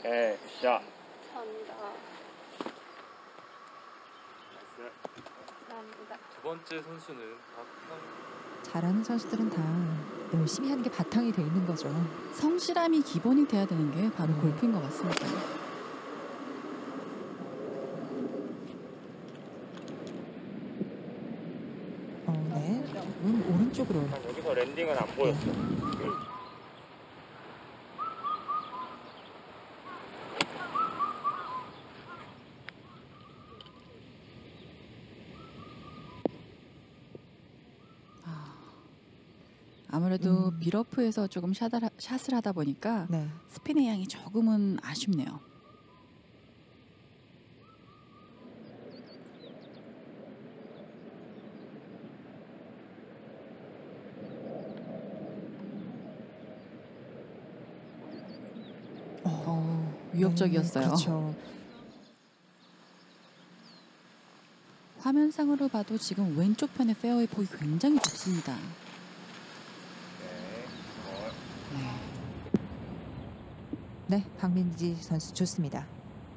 오케이, 샷. 감사합니다. 감사합니다. 두 번째 선수는 잘하는 선수들은 다 열심히 하는 게 바탕이 돼 있는 거죠. 성실함이 기본이 돼야 되는 게 바로 골프인 것 같습니다. 네. 오른쪽으로. 여기서 랜딩은 안 보였어. 아무래도 미러프에서 조금 샷을 하다 보니까 네. 스핀의 양이 조금은 아쉽네요. 위협적이었어요. 그렇죠. 화면상으로 봐도 지금 왼쪽 편의 페어웨이 폭이 굉장히 좁습니다. 네, 박민지 선수 좋습니다.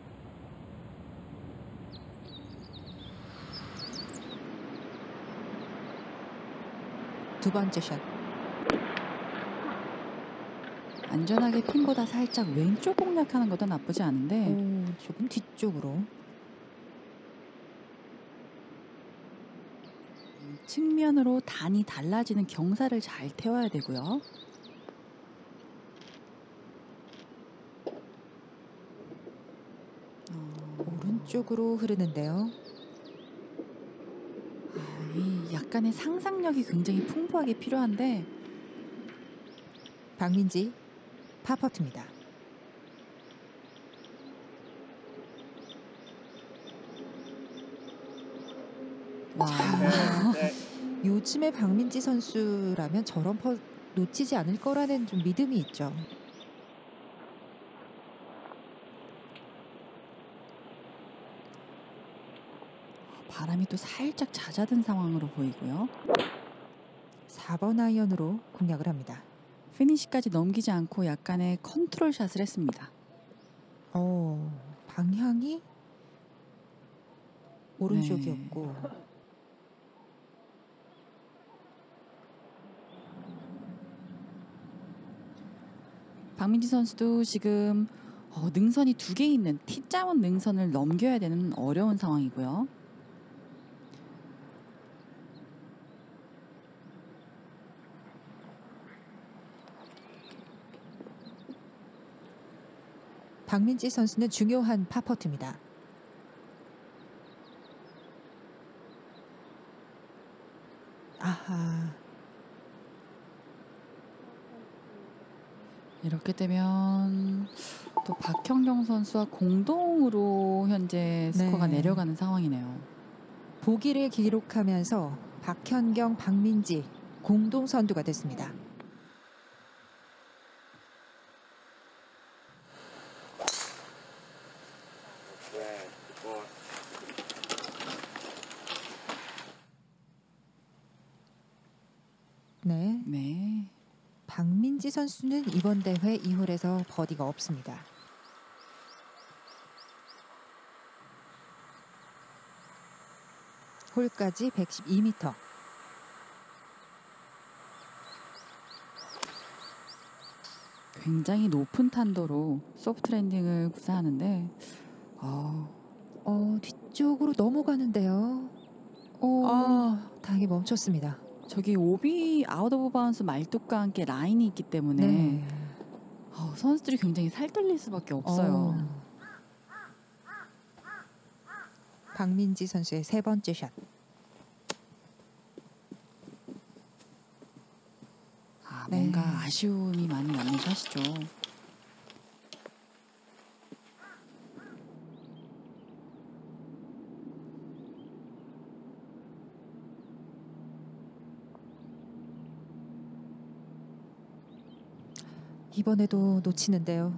두 번째 샷. 안전하게 핀보다 살짝 왼쪽 공략하는 것도 나쁘지 않은데 조금 뒤쪽으로. 측면으로 단이 달라지는 경사를 잘 태워야 되고요. 오른쪽으로 흐르는데요. 이 약간의 상상력이 굉장히 풍부하게 필요한데 박민지 파퍼트입니다. 요즘의 박민지 선수라면 저런 퍼 놓치지 않을 거라는 좀 믿음이 있죠. 바람이 또 살짝 잦아든 상황으로 보이고요. 4번 아이언으로 공략을 합니다. 피니시까지 넘기지 않고 약간의 컨트롤 샷을 했습니다. 방향이 오른쪽이었고 박민지 선수도 지금 능선이 2개 있는 T자원 능선을 넘겨야 되는 어려운 상황이고요. 박민지 선수는 중요한 파퍼트입니다. 아하. 이렇게 되면 또 박현경 선수와 공동으로 현재 스코어가 내려가는 상황이네요. 보기를 기록하면서 박현경, 박민지 공동 선두가 됐습니다. 네. 박민지 선수는 이번 대회 2홀에서 버디가 없습니다. 홀까지 112m. 굉장히 높은 탄도로 소프트 랜딩을 구사하는데 뒤쪽으로 넘어가는데요. 다행히 멈췄습니다. 저기 오비 아웃 오브 바운스 말뚝과 함께 라인이 있기 때문에 선수들이 굉장히 살떨릴 수밖에 없어요. 박민지 선수의 세 번째 샷. 뭔가 아쉬움이 많이 남는 샷이죠. 이번에도 놓치는데요.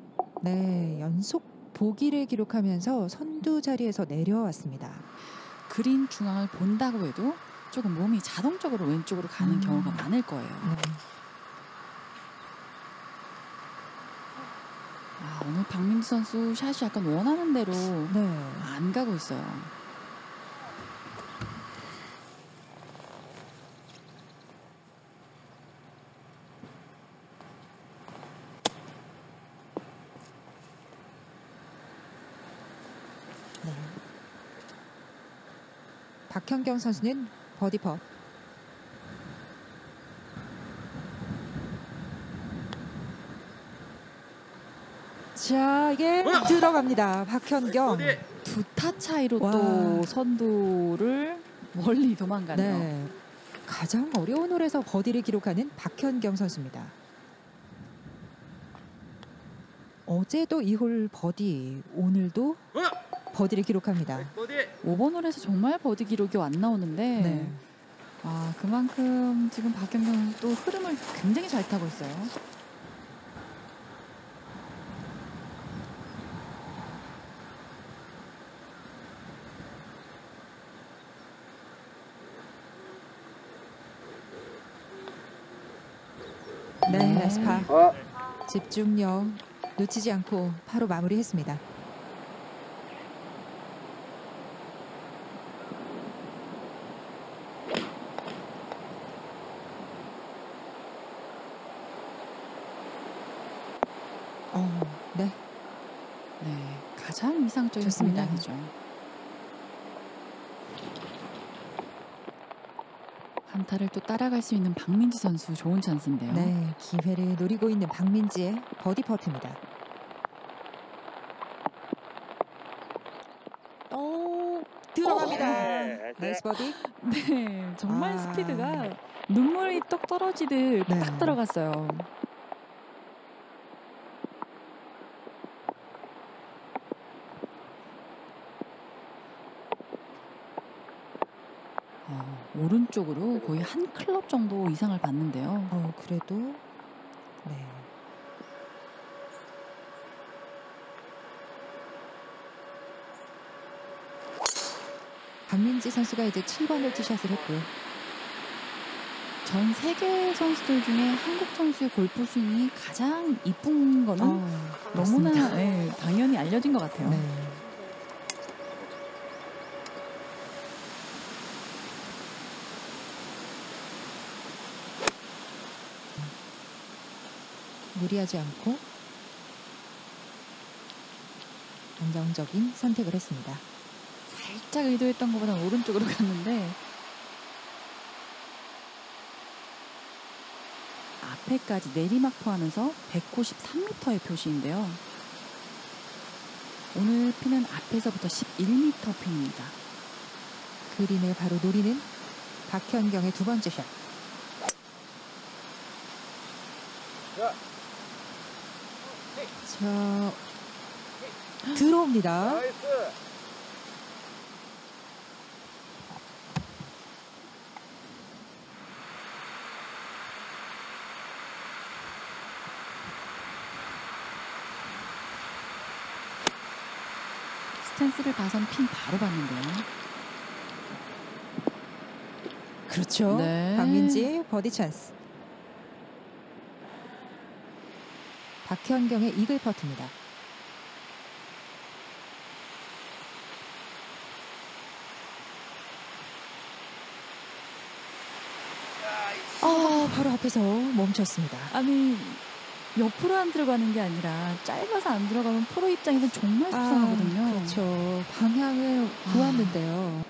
네, 연속 보기를 기록하면서 선두 자리에서 내려왔습니다. 그린 중앙을 본다고 해도 조금 몸이 자동적으로 왼쪽으로 가는 경우가 많을 거예요. 네. 오늘 박민지 선수 샷이 약간 원하는 대로 네. 안 가고 있어요. 네. 박현경 선수는 버디 펫. 자, 이게 들어갑니다. 박현경. 두 타 차이로 와. 또 선두를 멀리 도망가네요. 네. 가장 어려운 홀에서 버디를 기록하는 박현경 선수입니다. 어제도 이 홀 버디, 오늘도 버디를 기록합니다. 5번 홀에서 정말 버디 기록이 안 나오는데 네. 그만큼 지금 박현경 선수 또 흐름을 굉장히 잘 타고 있어요. 네, 나이스 파. 집중력 놓치지 않고 바로 마무리했습니다. 네. 네, 가장 이상적인 좋습니다. 공략이죠. 한타를 또 따라갈 수 있는 박민지 선수 좋은 찬스인데요. 네, 기회를 노리고 있는 박민지의 버디 퍼트입니다. 들어갑니다. 네. 나이스 버디. 네, 정말 아. 스피드가 눈물이 똑 떨어지듯 네. 팍 들어갔어요. 오른쪽으로 거의 한 클럽 정도 이상을 받는데요. 그래도 네. 박민지 선수가 이제 7번을 티샷을 했고요. 전 세계 선수들 중에 한국 선수의 골프 스윙이 가장 이쁜 거는 너무나 맞습니다. 당연히 알려진 것 같아요. 네. 무리하지 않고 안정적인 선택을 했습니다. 살짝 의도했던 것보다 오른쪽으로 갔는데 앞에까지 내리막 포함해서 193m의 표시인데요. 오늘 핀은 앞에서부터 11m 핀입니다. 그린을 바로 노리는 박현경의 두 번째 샷. 자, 들어옵니다. 스탠스를 봐선 핀 바로 봤는데요. 그렇죠. 네. 박민지 버디 찬스. 박현경의 이글 퍼트입니다. 바로 앞에서 멈췄습니다. 아니 옆으로 안 들어가는 게 아니라 짧아서 안 들어가면 프로 입장에서는 정말 속상하거든요. 그렇죠. 방향을 보았는데요.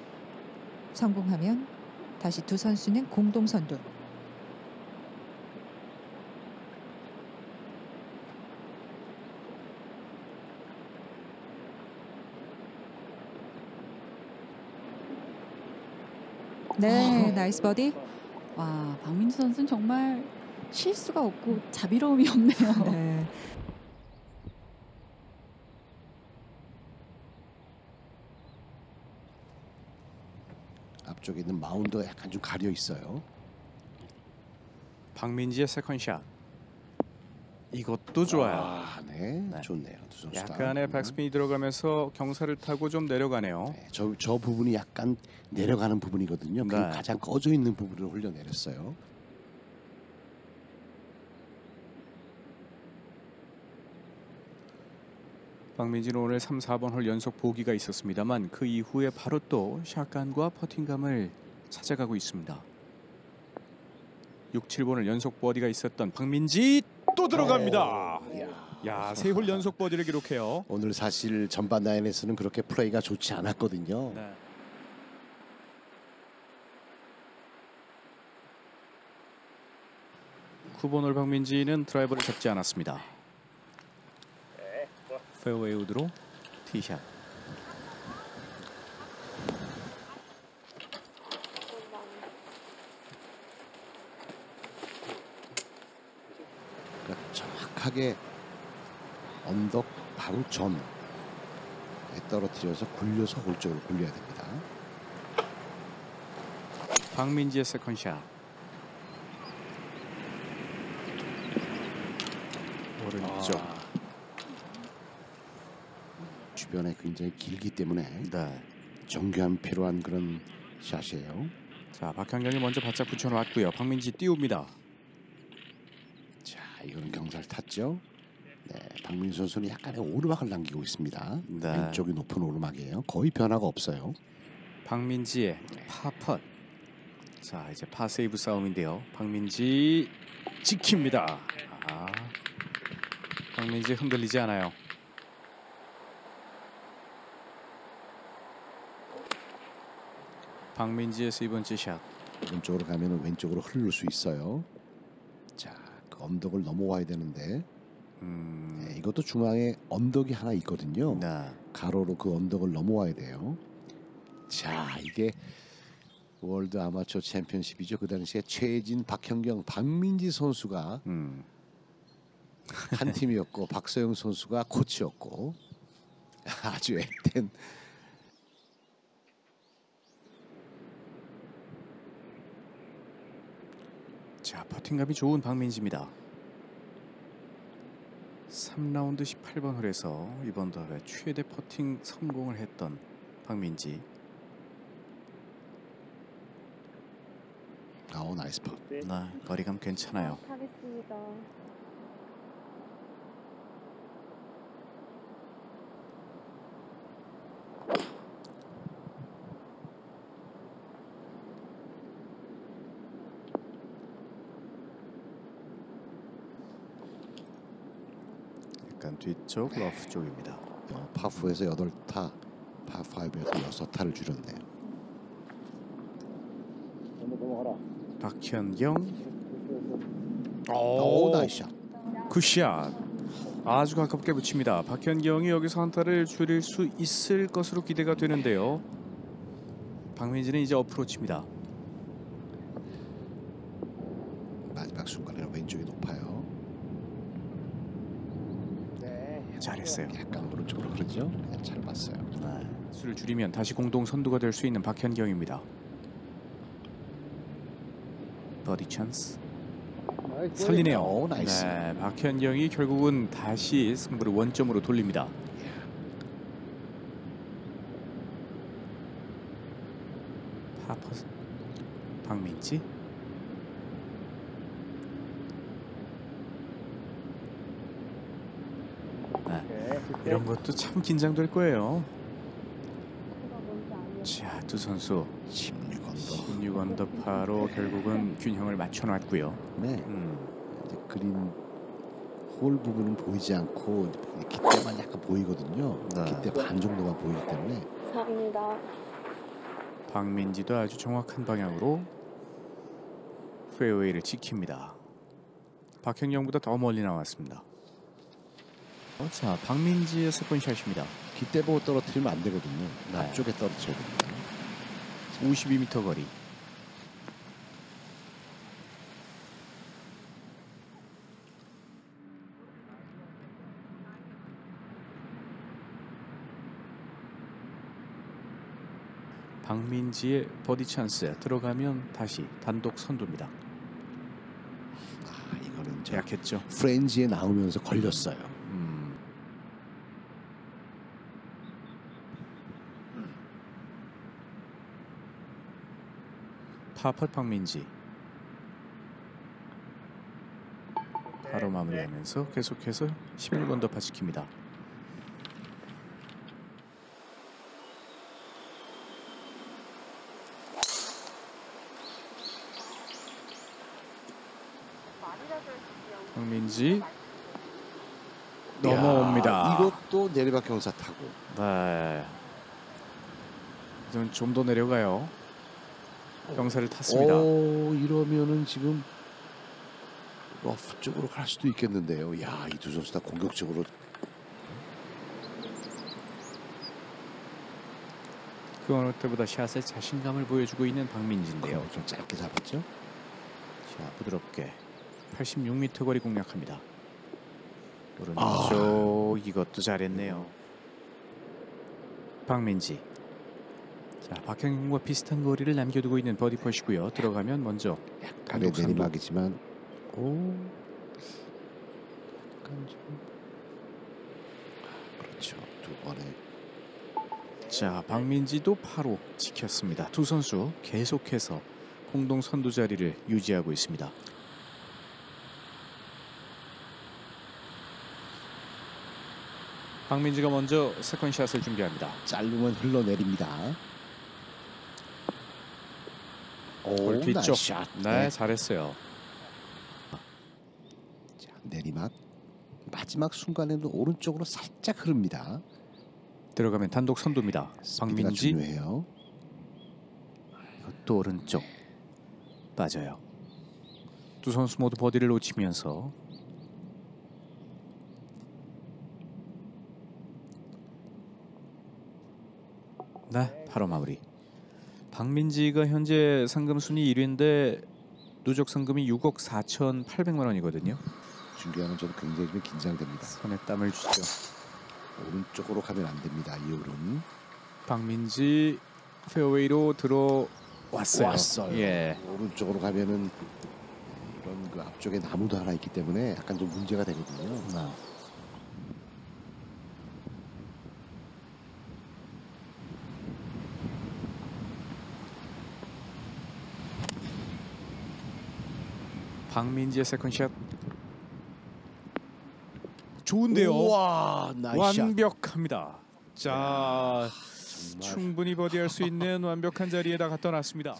성공하면 다시 두 선수는 공동 선두. 네, 나이스 버디. 와, 박민지 선수는 정말 실수가 없고 자비로움이 없네요. 네. 앞쪽에 있는 마운드가 약간 좀 가려 있어요. 박민지의 세컨샷. 이것도 좋아요. 아, 네. 네. 좋네요. 두 선수 다. 약간의 백스핀이 들어가면서 경사를 타고 좀 내려가네요. 네, 저 부분이 약간 내려가는 부분이거든요. 그 네. 가장 꺼져 있는 부분을 흘려내렸어요. 박민지는 오늘 3, 4번 홀 연속 보기가 있었습니다만 그 이후에 바로 또 샷감과 퍼팅감을 찾아가고 있습니다. 6, 7번을 연속 버디가 있었던 박민지 또 들어갑니다. 야, 3홀 연속 버디를 기록해요. 오늘 사실 전반 라인에서는 그렇게 플레이가 좋지 않았거든요. 네. (9번) 홀 박민지는 드라이버를 잡지 않았습니다. 네. 뭐, 페어웨이 우드로 티샷. 그러니까 정확하게 언덕 바로 전에 떨어뜨려서 굴려서 홀 쪽으로 굴려야 됩니다. 박민지의 세컨샷. 오른쪽. 주변에 굉장히 길기 때문에 네. 정교함 필요한 그런 샷이에요. 자, 박현경이 먼저 바짝 붙여놨고요. 박민지 띄웁니다. 자, 이거는 경사를 탔죠. 네, 박민수 선수는 약간의 오르막을 남기고 있습니다. 네. 왼쪽이 높은 오르막이에요. 거의 변화가 없어요. 박민지의 파펫. 자, 이제 파세이브 싸움인데요. 박민지 지킵니다. 아, 박민지 흔들리지 않아요. 박민지의 세 번째 샷. 오른쪽으로 가면 왼쪽으로 흐를 수 있어요. 자, 그 언덕을 넘어와야 되는데 네, 이것도 중앙에 언덕이 하나 있거든요. 네. 가로로 그 언덕을 넘어와야 돼요. 자, 이게 월드 아마추어 챔피언십이죠. 그 당시에 최진, 박현경, 박민지 선수가 한 팀이었고 박서영 선수가 코치였고 아주 앳된. 자, 퍼팅감이 좋은 박민지입니다. 3라운드 18번 홀에서 이번 대회 최대 퍼팅 성공을 했던 박민지. 나이스 파. 네, 거리감 괜찮아요. 하겠습니다. 약간 뒤쪽 러프 쪽입니다. 파4에서 8타, 파5에서 6타를 줄였네요. 박현경. 오, 나이스 샷. 굿샷. 아주 가깝게 붙입니다. 박현경이 여기서 한타를 줄일 수 있을 것으로 기대가 되는데요. 박민지는 이제 어프로치입니다. 마지막 순간에는 왼쪽이 높아요. 잘했어요. 약간 오른쪽으로 그러죠. 그냥 잘 봤어요. 오, 나이스. 네, 박현경이 결국은 다시 승부를 원점으로 돌립니다. 파퍼스 박민지. 네, 이런 것도 참 긴장될 거예요. 자, 두 선수 16언더파로 결국은 균형을 맞춰놨고요. 네. 이제 그린 홀 부분은 보이지 않고 깃대만 약간 보이거든요. 네. 깃대 반 정도만 보이기 때문에. 감사합니다. 박민지도 아주 정확한 방향으로 페어웨이를 지킵니다. 박현경보다 더 멀리 나왔습니다. 자, 박민지의 세컨샷입니다. 깃대 보고 떨어뜨리면 안 되거든요. 네. 앞쪽에 떨어뜨려야 됩니다. 52m 거리. 박민지의 버디 찬스 들어가면 다시 단독 선두입니다. 이거는 약했죠. 프렌즈에 나오면서 걸렸어요. 파펫 박민지 바로 마무리하면서 계속해서 11번 더 파지킵니다. 박민지 넘어옵니다. 야, 이것도 내리막 경사 타고. 네. 좀 더 내려가요. 경사를 탔습니다. 이러면은 지금 러프 쪽으로 갈 수도 있겠는데요. 야, 이 두 선수 다 공격적으로. 그 어느 때보다 샷에 자신감을 보여주고 있는 박민지인데요. 좀 짧게 잡았죠. 자, 부드럽게 86m 거리 공략합니다. 오른쪽 이것도 잘했네요. 박민지. 자, 박형균과 비슷한 거리를 남겨두고 있는 버디 펫이고요. 들어가면 먼저 약간의 내리막이지만 약간 좀 그렇죠. 두 번에. 자, 박민지도 바로 지켰습니다. 두 선수 계속해서 공동 선두 자리를 유지하고 있습니다. 박민지가 먼저 세컨샷을 준비합니다. 짧으면 흘러내립니다. 볼 뒤쪽. 샷. 네, 잘했어요. 자, 내리막 마지막 순간에도 오른쪽으로 살짝 흐릅니다. 들어가면 단독 선두입니다. 스피드가 박민지 중요해요. 또 오른쪽 빠져요. 두 선수 모두 버디를 놓치면서 네, 바로 마무리. 박민지가 현재 상금 순위 1위인데 누적 상금이 6억 4,800만 원이거든요. 중계하면 저도 굉장히 좀 긴장됩니다. 손에 땀을 주죠. 오른쪽으로 가면 안 됩니다. 이 홀은. 박민지 페어웨이로 들어왔어요. 예. 오른쪽으로 가면은 이런 그 앞쪽에 나무도 하나 있기 때문에 약간 좀 문제가 되거든요. 네. 박민지의 세컨샷 좋은데요. 우와, 나이스. 완벽합니다. 자, 정말. 충분히 버디할 수 있는 완벽한 자리에다 갖다 놨습니다.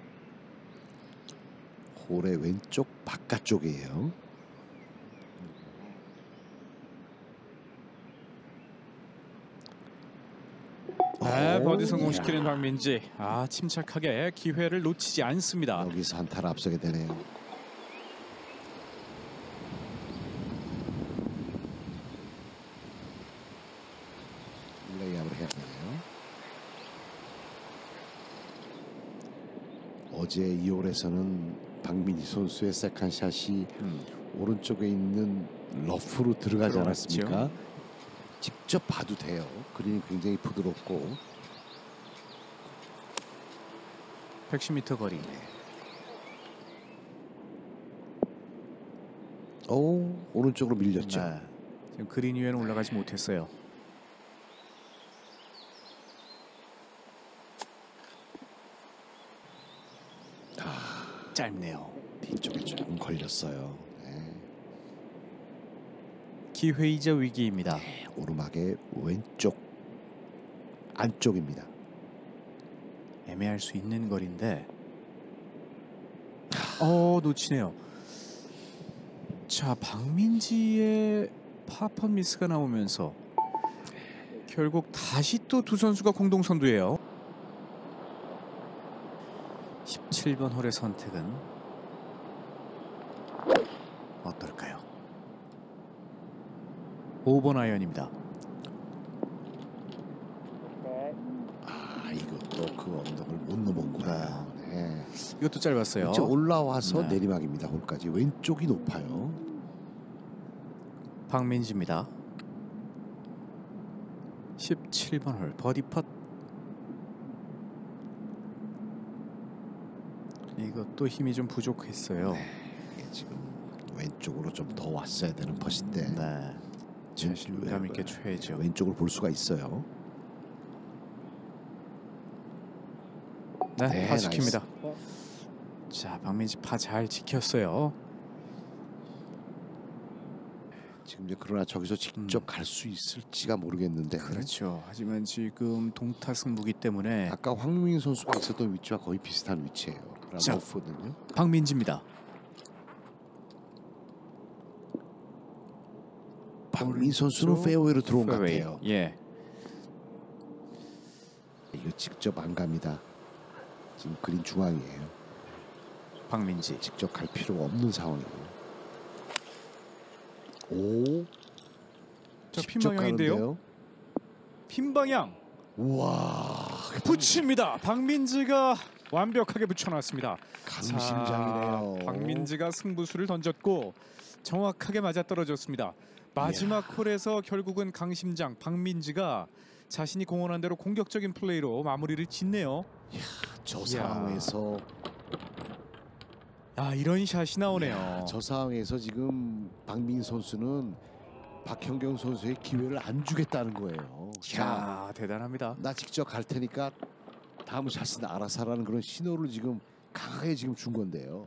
홀의 왼쪽 바깥쪽이에요. 네, 버디 오, 성공시키는 야. 박민지. 아, 침착하게 기회를 놓치지 않습니다. 여기서 한타를 앞서게 되네요. 레이업을 해야 되네요. 어제 2홀에서는 박민지 선수의 세컨샷이 오른쪽에 있는 러프로 들어가지 들어갔죠. 않았습니까? 직접 봐도 돼요. 그린이 굉장히 부드럽고. 110m 거리. 오른쪽으로 밀렸죠. 네. 지금 그린 위에는 올라가지 못했어요. 짧네요. 뒤쪽에 조금 걸렸어요. 네. 기회이자 위기입니다. 오르막의 왼쪽 안쪽입니다. 애매할 수 있는 거리인데 놓치네요. 자, 박민지의 파펫 미스가 나오면서 결국 다시 또 두 선수가 공동 선두예요. 17번 홀의 선택은 어떨까요? 5번 아이언입니다. 이것도 그 언덕을 못 넘어온구나. 네. 이것도 짧았어요. 이제 올라와서 네. 내리막입니다. 홀까지 왼쪽이 높아요. 박민지입니다. 17번 홀 버디 펫. 이것도 힘이 좀 부족했어요. 이게 지금 왼쪽으로 좀 더 왔어야 되는 퍼인데 네. 자신감 있게 쳐야죠. 왼쪽을 볼 수가 있어요. 네, 네, 파 지킵니다. 자, 박민지 파 잘 지켰어요. 지금 이제 그러나 저기서 직접 갈 수 있을지가 모르겠는데. 그렇죠. 하지만 지금 동타 승부기 때문에 아까 황민지 선수가 있었던 위치와 거의 비슷한 위치예요. 자. 라모프거든요. 박민지입니다. 박민지 선수는 오른쪽 페어웨이로 들어온 것 페어웨이. 같아요. 예. 이거 직접 안 갑니다. 지금 그린 중앙이에요. 박민지. 직접 갈 필요가 없는 상황이에요. 오, 저 직접 핀 방향인데요. 가는데요. 핀 방향 우와, 붙입니다. 박민지가 완벽하게 붙여놨습니다. 강심장이네요. 자, 박민지가 승부수를 던졌고 정확하게 맞아 떨어졌습니다. 마지막 홀에서 결국은 강심장 박민지가 자신이 공언한 대로 공격적인 플레이로 마무리를 짓네요. 저 이야. 상황에서 아, 이런 샷이 나오네요. 저 상황에서 지금 박민지 선수는 박현경 선수의 기회를 안 주겠다는 거예요. 자, 야, 대단합니다. 나 직접 갈 테니까 다음 샷은 알아서 하라는 그런 신호를 지금 강하게 지금 준 건데요.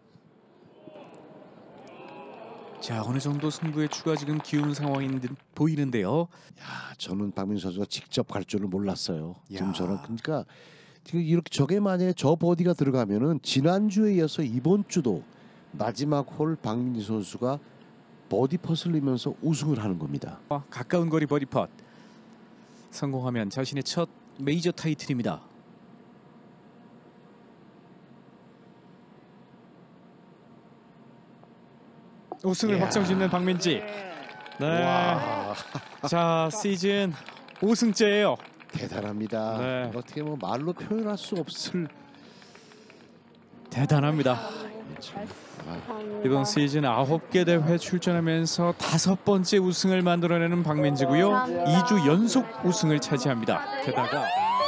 자, 어느 정도 승부에 추가 지금 기운 상황인 듯 보이는데요. 야, 저는 박민지 선수가 직접 갈 줄은 몰랐어요. 지금 야. 저는 그러니까 지금 이렇게 저게 만약에 저 버디가 들어가면은 지난주에 이어서 이번 주도 마지막 홀 박민지 선수가 버디 펫을 내면서 우승을 하는 겁니다. 가까운 거리 버디 펫 성공하면 자신의 첫 메이저 타이틀입니다. 우승을 이야. 확정짓는 박민지. 네. 와, 자, 시즌 5승째예요. 대단합니다. 네. 어떻게 뭐 말로 표현할 수 없을 대단합니다. 참, 아, 이번 시즌 9개 대회 출전하면서 5번째 우승을 만들어내는 박민지고요. 2주 연속 우승을 차지합니다. 게다가